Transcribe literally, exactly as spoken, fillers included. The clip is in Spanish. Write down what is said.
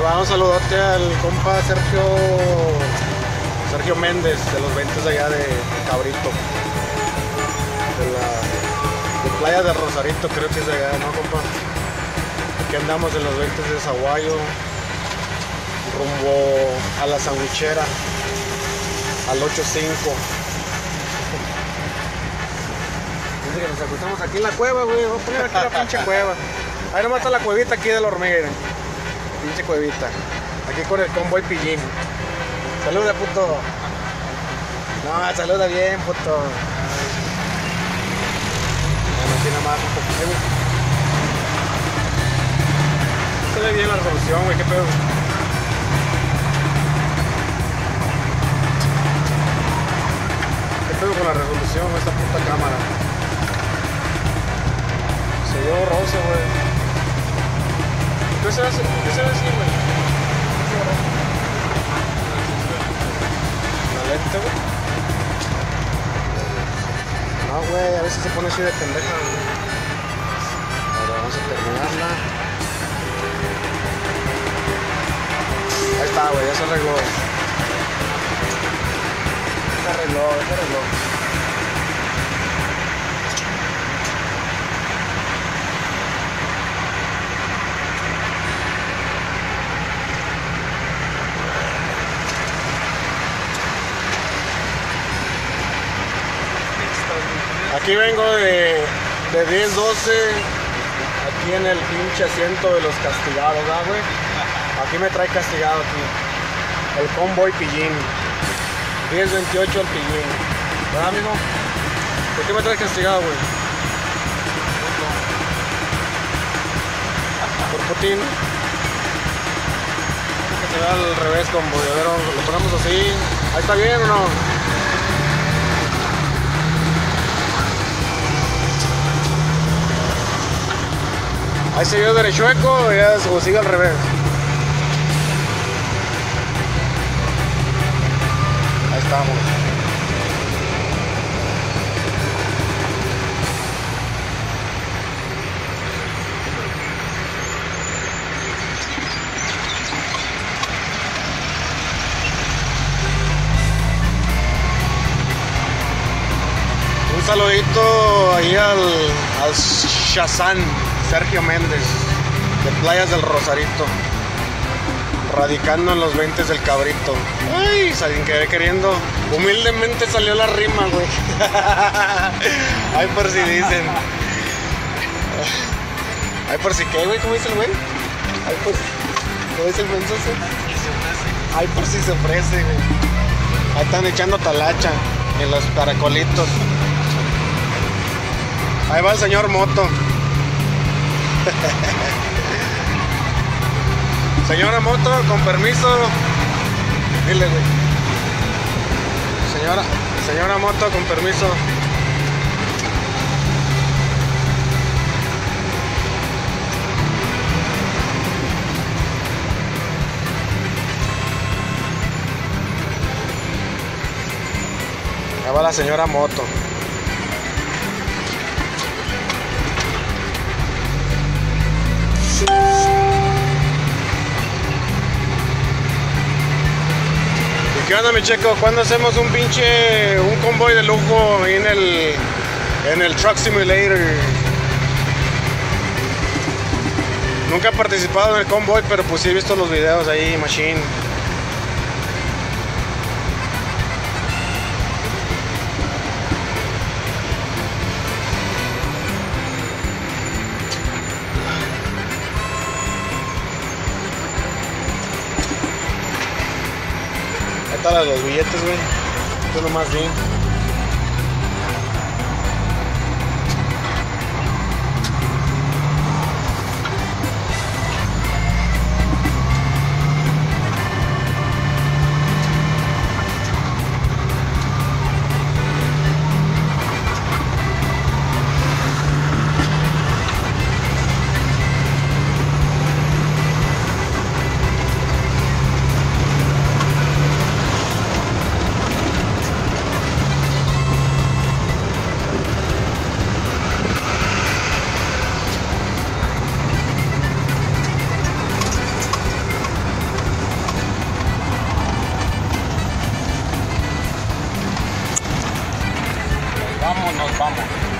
va un saludote al compa Sergio Sergio Méndez de los ventas allá de Cabrito, de la de Playa del Rosarito, creo que es de allá, ¿no, compa? Aquí andamos en los ventas de Zaguayo, rumbo a la sandwichera, al ocho cinco. Dice que nos acostamos aquí en la cueva, güey. Vamos a poner aquí la pinche cueva. Ahí nomás está la cuevita aquí de la hormiga, pinche cuevita. Aquí con el convoy pillín. Saluda, puto. No, saluda bien, puto. Bueno, aquí nomás un poquito. Se ve bien la resolución, güey, qué pedo. ¿Qué pedo con la resolución de esta puta cámara? Se ve borroso, güey. ¿Qué se hace? ¿Qué se hace, güey? ¿La lente, güey? No, güey, a veces se pone así de pendeja, güey. Ahora vamos a terminarla. Ahí está, güey, ya se arregló. Se arregló, se arregló. Aquí vengo de, de diez doce, aquí en el pinche asiento de los castigados, ¿verdad, güey? Aquí me trae castigado aquí, el convoy pillín, diez veintiocho al pillín, ¿verdad, amigo? ¿Por qué me trae castigado, güey? Por Putin. Que se vea al revés, convoy, a ver, lo ponemos así, ¿ahí está bien o no? Ahí se vio derechueco ya, o sigue al revés. Ahí estamos. Un saludito ahí al, al Shazam Sergio Méndez, de Playas del Rosarito, radicando en los veinte del Cabrito. Ay, alguien que queriendo, humildemente salió la rima, güey. Ay, por si dicen. Ay, por si qué, güey, ¿cómo dice el güey? Ay, por si, ¿cómo dice el mensaje? Ay, por si se ofrece, güey. Ahí están echando talacha en los caracolitos. Ahí va el señor Moto. Señora Moto, con permiso. Dile, güey. Señora, señora Moto, con permiso. Ahí va la señora Moto. ¿Y qué onda, mi checo? ¿Cuándo hacemos un pinche, un convoy de lujo ahí en el, en el Truck Simulator? Nunca he participado en el convoy, pero pues sí he visto los videos ahí, machine. Ahí están los billetes, güey. Tú nomás vi. nos vamos.